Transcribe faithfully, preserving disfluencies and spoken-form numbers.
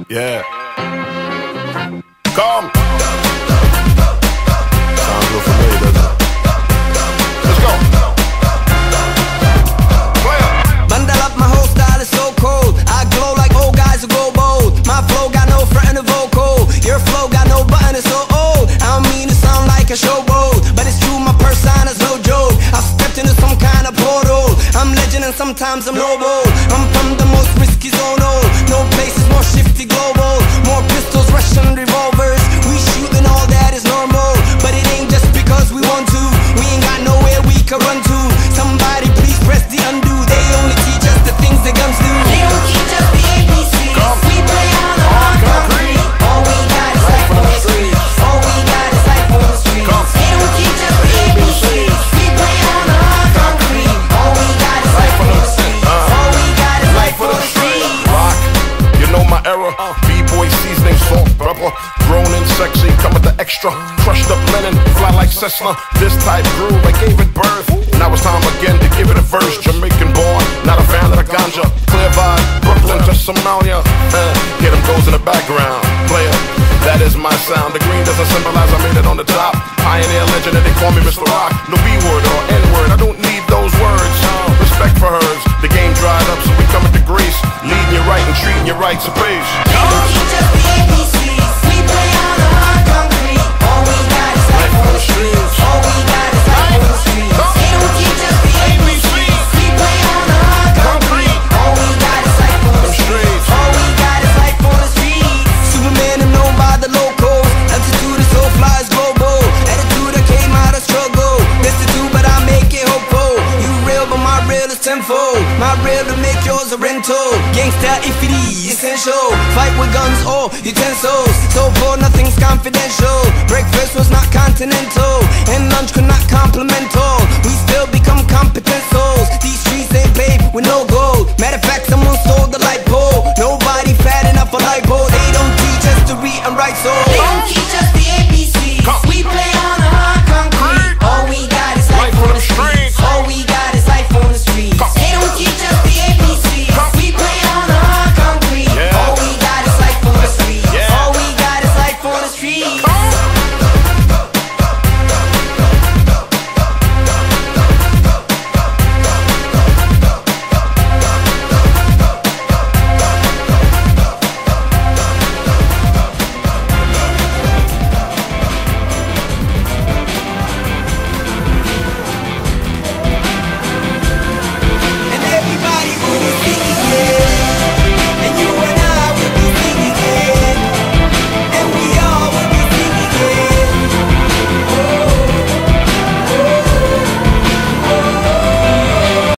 Yeah. Come. Sounds real familiar, doesn't it? Let's go. Play up. Bundle up, my whole style is so cold. I glow like old guys who go bold. My flow got no front in the vocal. Your flow got no button, it's so old. I don't mean to sound like a showboat, but it's true, my persona's no joke. I've stepped into some kind of portal. I'm legend and sometimes I'm noble. I'm from the most risky zone, oh. No place is more shifty global. More pistols, Russian revolvers. We shooting all that is normal, but it ain't just because we want to. We ain't got nowhere we can run to. Somebody please press the undo. They only teach us the things the guns do. They don't teach us the A B Cs. We play on the hard concrete. All we got is life on the streets. All we got is life on the streets. They don't teach us the A B Cs. We play on the hard concrete. All we got is life on the streets. All we got is life on the streets. Rock, you know my era. B-boy seasoning, salt, pepper. Grown and sexy, come with the extra. Crushed up linen, fly like Cessna. This type groove, I gave it birth. Now it's time again to give it a verse. Jamaican born, not a fan of the ganja. Clear vibe, Brooklyn to Somalia. Uh, get them goes in the background. Player, that is my sound. The green doesn't symbolize I made it on the top. Pioneer legend and they call me Mister Rock. No B-word or N-word, I don't need those words. Respect for hers, the game dried up so we coming to Greece. Leading you right and treating you right, so peace. They don't teach us the A B Cs. We play on the hard concrete. All we got is life on the streets. All we got is life on the streets. They don't teach us the A B Cs. We play on the hard concrete. All we got is life on the streets. All we got is life on the streets. Superman, I'm known by the locals. Altitude is so fly, is global. Attitude, I came out of struggle. Destitute, but I make it hopeful. You real, but my real is tenfold. My real to make yours a rental. Gangsta, if it is essential. Fight with guns or utensils. So for nothing's confidential. Breakfast was not continental, and lunch could not complement all. We still become competent.